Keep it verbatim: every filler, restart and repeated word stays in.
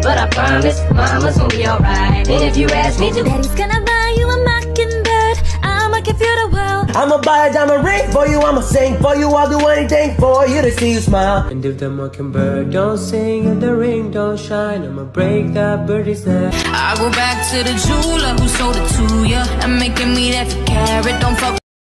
but I promise mama's gonna be alright. And if you ask me to, Daddy's gonna buy you a mockingbird. I'ma give you the world. I'ma buy a diamond ring for you, I'ma sing for you, I'll do anything for you to see you smile. And if the mockingbird don't sing and the ring don't shine, I'ma break that birdie's neck. I go back to the jeweler who sold it to ya and making me that for carat. Don't fuck